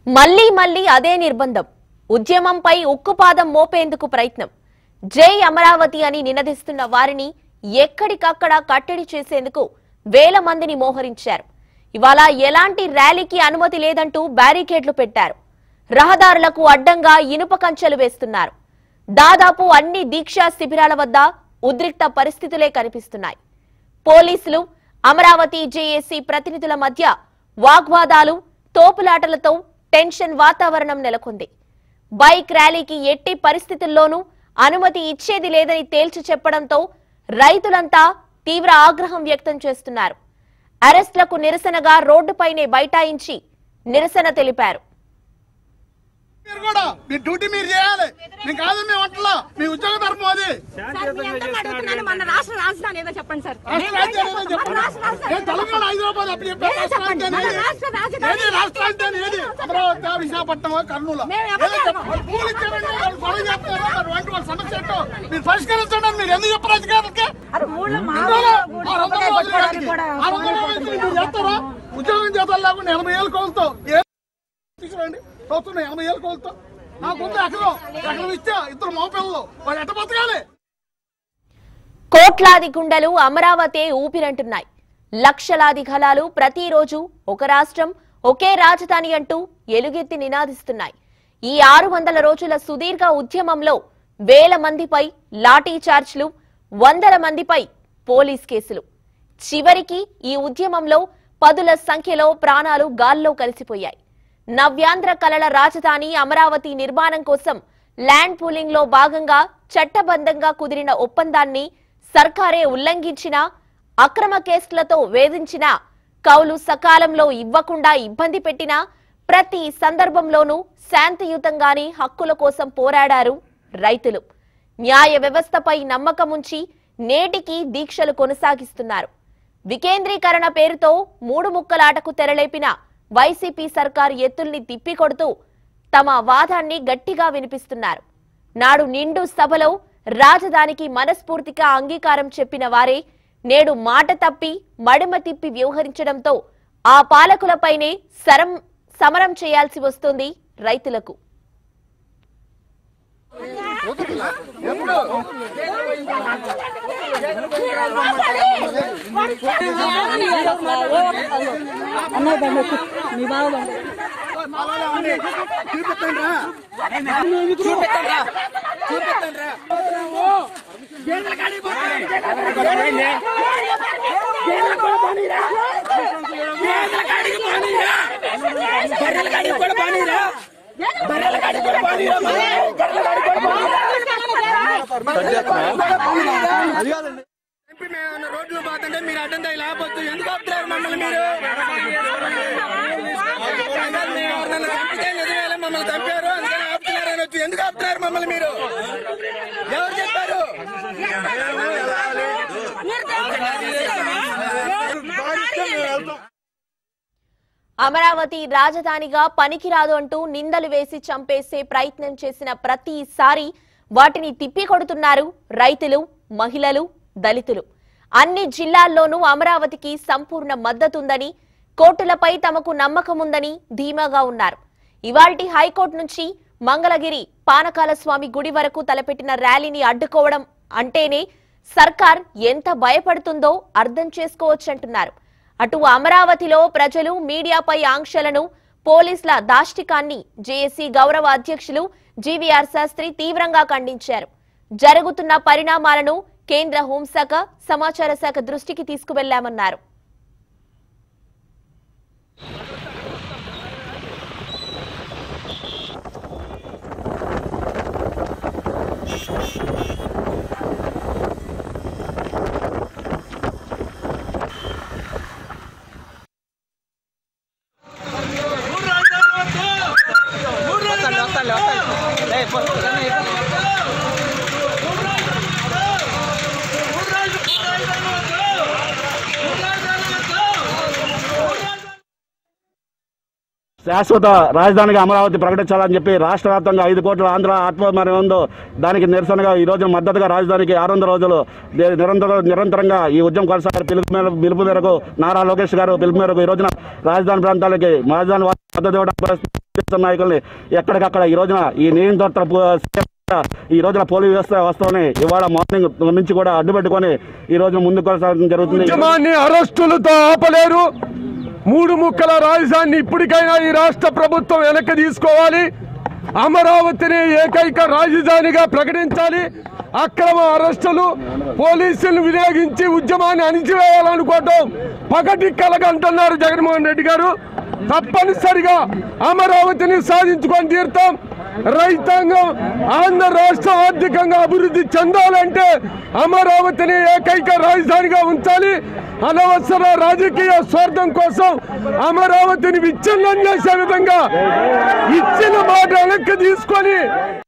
మళ్ళీ మళ్ళీ అదే నిర్బంధం. ఉద్యమంపై ఉక్కుపాదం మోపేందుకు ప్రయత్నం. జై అమరావతి అని నినదిస్తున్న వారిని ఎక్కడికక్కడ కట్టడి చేసేందుకు వేల మందిని మోహరించారు. ఇవాళ ఎలాంటి ర్యాలీకి అనుమతి లేదంటూ బ్యారికేడ్లు పెట్టారు. రహదారులకు అడ్డంగా ఇనుప కంచెలు వేస్తున్నారు. దాదాపు అన్ని దీక్షా శిబిరాల వద్ద ఉద్రిక్త పరిస్థితులే కనిపిస్తున్నాయి. పోలీసులు, అమరావతి జేఏసీ ప్రతినిధుల మధ్య వాగ్వాదాలు, తోపులాటలతో టెన్షన్ వాతావరణం నెలకొంది. బైక్ ర్యాలీకి ఎట్టి పరిస్థితుల్లోనూ అనుమతి ఇచ్చేది లేదని తేల్చి చెప్పడంతో రైతులంతా తీవ్ర ఆగ్రహం వ్యక్తం చేస్తున్నారు. అరెస్టులకు నిరసనగా రోడ్డుపైనే బైఠాయించి నిరసన తెలిపారు. విశాఖపట్నం కర్నూలు పరిష్కరించండి. మీరు ఎందుకు చెప్పారు అధికారులకి? చేస్తారా? ఉద్యోగం చేతాలు లేకుండా 80 ఏళ్ళ కోలతో తీసుకురండి. 80 ఏళ్ళ కోలతో నాకుంది ఎకరం ఇస్తే ఇద్దరు మోపిల్లలు వాళ్ళు ఎట్ట బతకాలి? కోట్లాది గుండెలు అమరావతి ఊపిరంటున్నాయి. లక్షలాది ఘలాలు ప్రతిరోజు ఒక రాష్ట్రం, ఒకే రాజధాని అంటూ ఎలుగెత్తి నినాదిస్తున్నాయి. ఈ 600 రోజుల సుదీర్ఘ ఉద్యమంలో వేల మందిపై లాఠీ చార్జ్లు, వందల మందిపై పోలీస్ కేసులు. చివరికి ఈ ఉద్యమంలో పదుల సంఖ్యలో ప్రాణాలు గాల్లో కలిసిపోయాయి. నవ్యాంధ్ర కలల రాజధాని అమరావతి నిర్మాణం కోసం ల్యాండ్ పూలింగ్ లో భాగంగా చట్టబద్ధంగా కుదిరిన ఒప్పందాన్ని సర్కారే ఉల్లంఘించినా, అక్రమ కేసులతో వేధించినా, కౌలు సకాలంలో ఇవ్వకుండా ఇబ్బంది పెట్టినా ప్రతి సందర్భంలోనూ శాంతియుతంగానే హక్కుల కోసం పోరాడారు రైతులు. న్యాయ వ్యవస్థపై నమ్మకం ఉంచి నేటికి దీక్షలు కొనసాగిస్తున్నారు. వికేంద్రీకరణ పేరుతో మూడు ముక్కలాటకు తెరలేపిన వైసీపీ సర్కారు ఎత్తుల్ని తిప్పికొడుతూ తమ వాదాన్ని గట్టిగా వినిపిస్తున్నారు. నాడు నిండు సభలో రాజధానికి మనస్ఫూర్తిగా అంగీకారం చెప్పిన వారే నేడు మాట తప్పి మడిమ తిప్పి వ్యవహరించడంతో ఆ పాలకులపైనే సమరం చేయాల్సి వస్తుంది రైతులకు. రోడ్లు పోతుంటే మీరు అడ్డంగా లేకపోతే ఎందుకు ఆపుతున్నారు మమ్మల్ని? మీరు మమ్మల్ని చంపారు అందుకని ఆపుతున్నారని వచ్చి ఎందుకు ఆపుతున్నారు మమ్మల్ని? మీరు ఎవరు చెప్పారు? అమరావతి రాజధానిగా పనికిరాదు అంటూ నిందలు వేసి చంపేసే ప్రయత్నం చేసిన ప్రతిసారి వాటిని తిప్పికొడుతున్నారు రైతులు, మహిళలు, దళితులు. అన్ని జిల్లాల్లోనూ అమరావతికి సంపూర్ణ మద్దతుందని, కోర్టులపై తమకు నమ్మకముందని ధీమాగా ఉన్నారు. ఇవాల్టి హైకోర్టు నుంచి మంగళగిరి పానకాల స్వామి గుడి వరకు తలపెట్టిన ర్యాలీని అడ్డుకోవడం అంటేనే సర్కార్ ఎంత భయపడుతుందో అర్థం చేసుకోవచ్చంటున్నారు. అటు అమరావతిలో ప్రజలు మీడియాపై ఆంక్షలను, పోలీసుల దాష్టికాన్ని జేఏసీ గౌరవ అధ్యక్షులు జీవీఆర్ శాస్త్రి తీవ్రంగా ఖండించారు. జరుగుతున్న పరిణామాలను కేంద్ర హోంశాఖ, సమాచార శాఖ దృష్టికి తీసుకువెళ్లామన్నారు. శాశ్వత రాజధానిగా అమరావతి ప్రకటించాలని చెప్పి రాష్ట్ర వ్యాప్తంగా 5 కోట్ల ఆంధ్ర ఆత్మహత్య ఉందో దానికి నిరసనగా ఈ రోజు మద్దతుగా రాజధానికి 600 రోజులు నిరంతరంగా ఈ ఉద్యమం కొనసాగే పిలుపు మేరకు నారా లోకేష్ గారు పిలుపు మేరకు ఈ రోజున రాజధాని ప్రాంతాలకి రాజధాని మద్దతు ఇవ్వడం ప్రతిపక్ష నాయకుల్ని ఎక్కడికక్కడ ఈ రోజున ఈ నియంత్రణ ఈ రోజున పోలీసు వ్యవస్థ వస్తామని ఇవాళ మార్నింగ్ నుంచి కూడా అడ్డుపెట్టుకొని ఈ రోజున ముందుకు కొనసాగడం జరుగుతుంది. ఉద్యమాన్ని అరెస్టులతో ఆపలేరు. 3 ముక్కల రాజధానిని ఇప్పటికైనా ఈ రాష్ట్ర ప్రభుత్వం వెనక్కి తీసుకోవాలి. అమరావతిని ఏకైక రాజధానిగా ప్రకటించాలి. అక్రమ అరెస్టులు పోలీసులను వినియోగించి ఉద్యమాన్ని అణిచివేయాలనుకోవటం పగటి కలగంటున్నారు జగన్మోహన్ రెడ్డి గారు. తప్పనిసరిగా అమరావతిని సాధించుకొని తీరుతాం. రైతాంగం ఆంధ్ర రాష్ట్రం ఆర్థికంగా అభివృద్ధి చెందాలంటే అమరావతిని ఏకైక రాజధానిగా ఉంచాలి. అనవసర రాజకీయ స్వార్థం కోసం అమరావతిని విచ్ఛిన్నం చేసే విధంగా ఇచ్చిన మాట వెనక్కి తీసుకొని